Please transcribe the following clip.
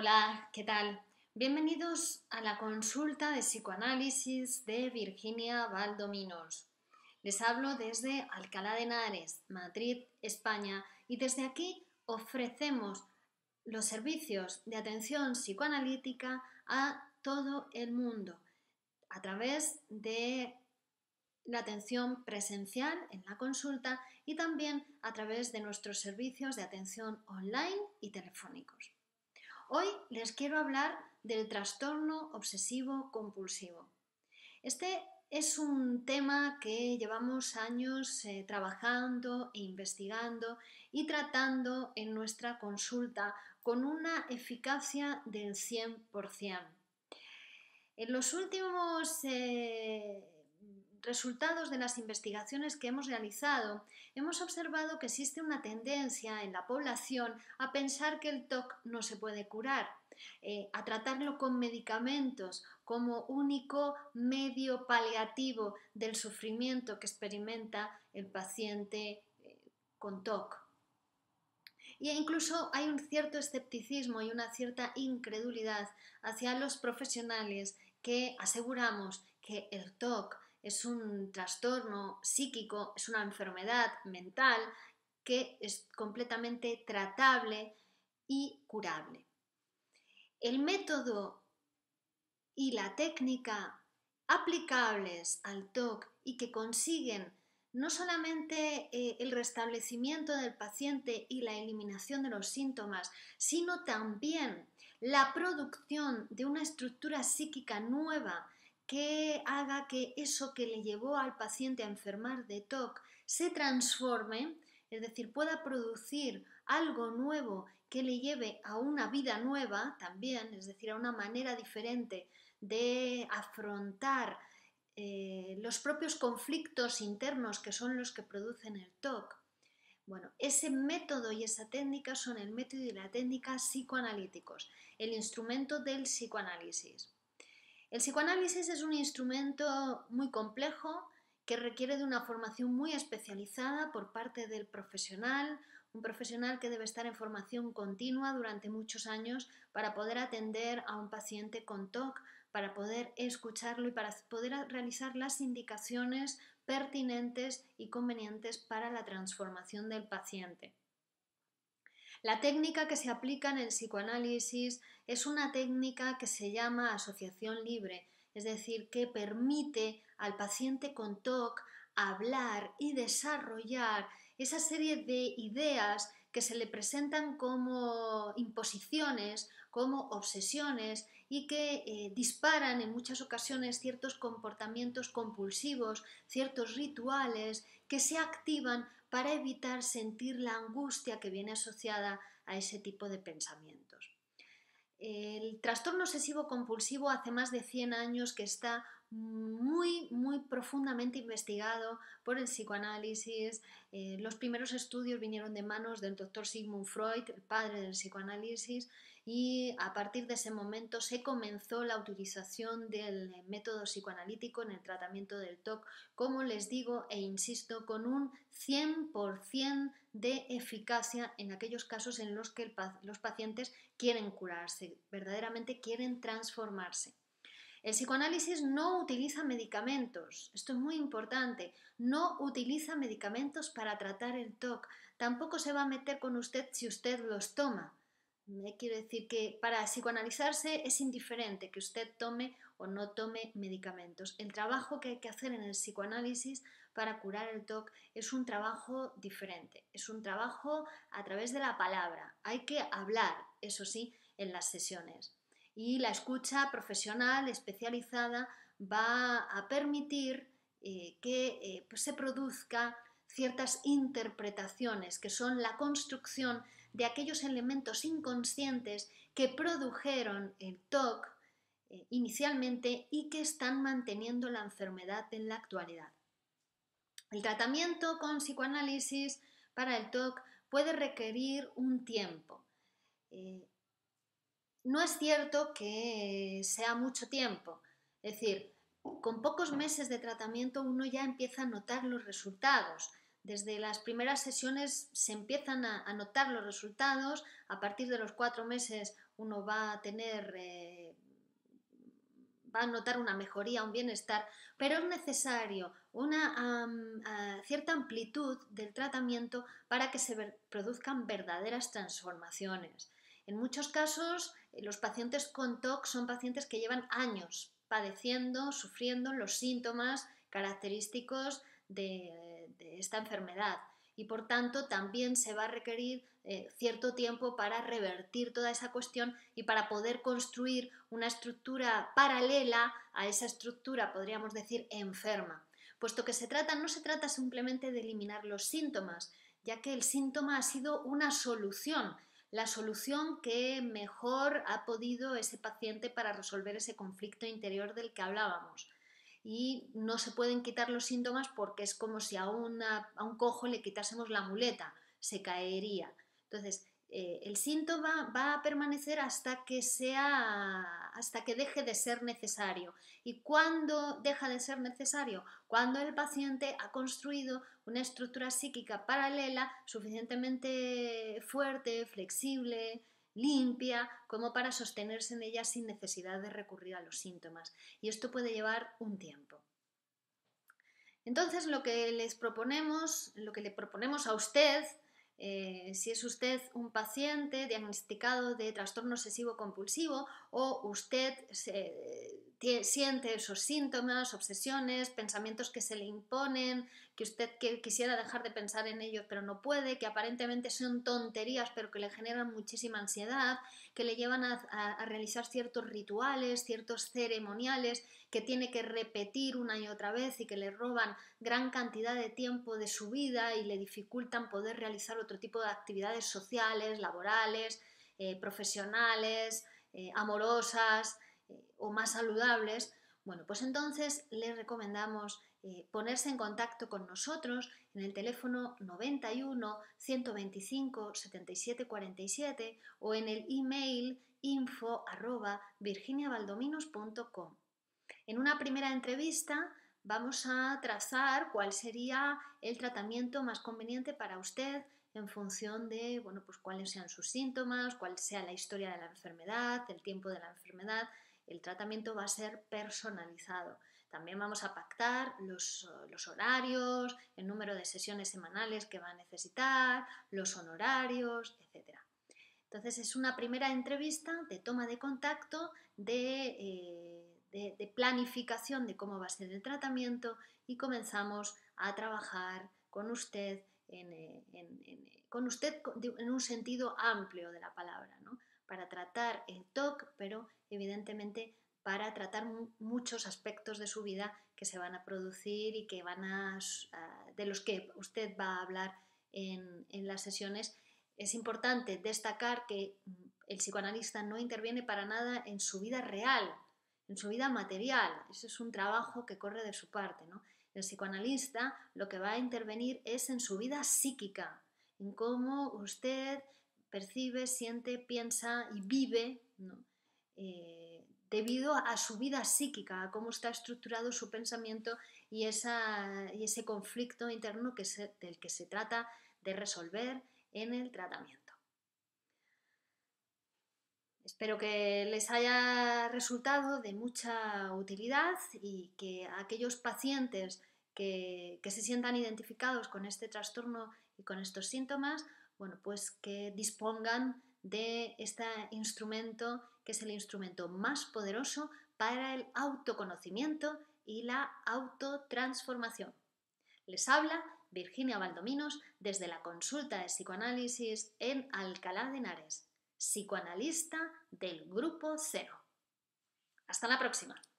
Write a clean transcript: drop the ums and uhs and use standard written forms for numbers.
Hola, ¿qué tal? Bienvenidos a la consulta de psicoanálisis de Virginia Valdominos. Les hablo desde Alcalá de Henares, Madrid, España, y desde aquí ofrecemos los servicios de atención psicoanalítica a todo el mundo a través de la atención presencial en la consulta y también a través de nuestros servicios de atención online y telefónicos. Hoy les quiero hablar del trastorno obsesivo compulsivo. Este es un tema que llevamos años trabajando e investigando y tratando en nuestra consulta con una eficacia del 100%. En los últimos resultados de las investigaciones que hemos realizado, hemos observado que existe una tendencia en la población a pensar que el TOC no se puede curar, a tratarlo con medicamentos como único medio paliativo del sufrimiento que experimenta el paciente con TOC. E incluso hay un cierto escepticismo y una cierta incredulidad hacia los profesionales que aseguramos que el TOC es un trastorno psíquico, es una enfermedad mental que es completamente tratable y curable. El método y la técnica aplicables al TOC y que consiguen no solamente el restablecimiento del paciente y la eliminación de los síntomas, sino también la producción de una estructura psíquica nueva que haga que eso que le llevó al paciente a enfermar de TOC se transforme, es decir, pueda producir algo nuevo que le lleve a una vida nueva también, es decir, a una manera diferente de afrontar los propios conflictos internos que son los que producen el TOC. Bueno, ese método y esa técnica son el método y la técnica psicoanalíticos, el instrumento del psicoanálisis. El psicoanálisis es un instrumento muy complejo que requiere de una formación muy especializada por parte del profesional, un profesional que debe estar en formación continua durante muchos años para poder atender a un paciente con TOC, para poder escucharlo y para poder realizar las indicaciones pertinentes y convenientes para la transformación del paciente. La técnica que se aplica en el psicoanálisis es una técnica que se llama asociación libre, es decir, que permite al paciente con TOC hablar y desarrollar esa serie de ideas que se le presentan como imposiciones, como obsesiones y que disparan en muchas ocasiones ciertos comportamientos compulsivos, ciertos rituales que se activan para evitar sentir la angustia que viene asociada a ese tipo de pensamientos. El trastorno obsesivo compulsivo hace más de 100 años que está muy profundamente investigado por el psicoanálisis. Los primeros estudios vinieron de manos del doctor Sigmund Freud, el padre del psicoanálisis, y a partir de ese momento se comenzó la utilización del método psicoanalítico en el tratamiento del TOC, como les digo e insisto, con un 100% de eficacia en aquellos casos en los que los pacientes quieren curarse, verdaderamente quieren transformarse. El psicoanálisis no utiliza medicamentos, esto es muy importante, no utiliza medicamentos para tratar el TOC, tampoco se va a meter con usted si usted los toma. Quiero decir que para psicoanalizarse es indiferente que usted tome o no tome medicamentos. El trabajo que hay que hacer en el psicoanálisis para curar el TOC es un trabajo diferente, es un trabajo a través de la palabra. Hay que hablar, eso sí, en las sesiones. Y la escucha profesional especializada va a permitir que pues se produzca ciertas interpretaciones que son la construcción de aquellos elementos inconscientes que produjeron el TOC inicialmente y que están manteniendo la enfermedad en la actualidad. El tratamiento con psicoanálisis para el TOC puede requerir un tiempo. No es cierto que sea mucho tiempo, es decir, con pocos meses de tratamiento uno ya empieza a notar los resultados. Desde las primeras sesiones se empiezan a notar los resultados, a partir de los 4 meses uno va a tener, va a notar una mejoría, un bienestar, pero es necesario una cierta amplitud del tratamiento para que se produzcan verdaderas transformaciones. En muchos casos, los pacientes con TOC son pacientes que llevan años padeciendo, sufriendo los síntomas característicos de esta enfermedad y por tanto también se va a requerir cierto tiempo para revertir toda esa cuestión y para poder construir una estructura paralela a esa estructura, podríamos decir, enferma. Puesto que no se trata simplemente de eliminar los síntomas, ya que el síntoma ha sido una solución, la solución que mejor ha podido ese paciente para resolver ese conflicto interior del que hablábamos. Y no se pueden quitar los síntomas porque es como si a un cojo le quitásemos la muleta, se caería. Entonces, el síntoma va a permanecer hasta que deje de ser necesario. ¿Y cuándo deja de ser necesario? Cuando el paciente ha construido una estructura psíquica paralela suficientemente fuerte, flexible, limpia, como para sostenerse en ella sin necesidad de recurrir a los síntomas. Y esto puede llevar un tiempo. Entonces, lo que le proponemos a usted, si es usted un paciente diagnosticado de trastorno obsesivo compulsivo o usted siente esos síntomas, obsesiones, pensamientos que se le imponen, que usted quisiera dejar de pensar en ellos pero no puede, que aparentemente son tonterías pero que le generan muchísima ansiedad, que le llevan a realizar ciertos rituales, ciertos ceremoniales que tiene que repetir una y otra vez y que le roban gran cantidad de tiempo de su vida y le dificultan poder realizar otro tipo de actividades sociales, laborales, profesionales, amorosas o más saludables. Bueno, pues entonces les recomendamos ponerse en contacto con nosotros en el teléfono 91 125 77 47 o en el email info@virginiabaldominos.com. En una primera entrevista vamos a trazar cuál sería el tratamiento más conveniente para usted en función de, bueno, pues cuáles sean sus síntomas, cuál sea la historia de la enfermedad, el tiempo de la enfermedad. El tratamiento va a ser personalizado. También vamos a pactar los horarios, el número de sesiones semanales que va a necesitar, los honorarios, etc. Entonces es una primera entrevista de toma de contacto, de planificación de cómo va a ser el tratamiento y comenzamos a trabajar con usted en un sentido amplio de la palabra, ¿no? Para tratar el TOC, pero evidentemente para tratar muchos aspectos de su vida que se van a producir y que de los que usted va a hablar en las sesiones. Es importante destacar que el psicoanalista no interviene para nada en su vida real, en su vida material. Eso es un trabajo que corre de su parte, ¿no? El psicoanalista lo que va a intervenir es en su vida psíquica, en cómo usted percibe, siente, piensa y vive, ¿no? Debido a su vida psíquica, a cómo está estructurado su pensamiento y ese conflicto interno del que se trata de resolver en el tratamiento. Espero que les haya resultado de mucha utilidad y que aquellos pacientes que se sientan identificados con este trastorno y con estos síntomas, bueno, pues que dispongan de este instrumento, que es el instrumento más poderoso para el autoconocimiento y la autotransformación. Les habla Virginia Baldominos desde la consulta de psicoanálisis en Alcalá de Henares, psicoanalista del Grupo Cero. Hasta la próxima.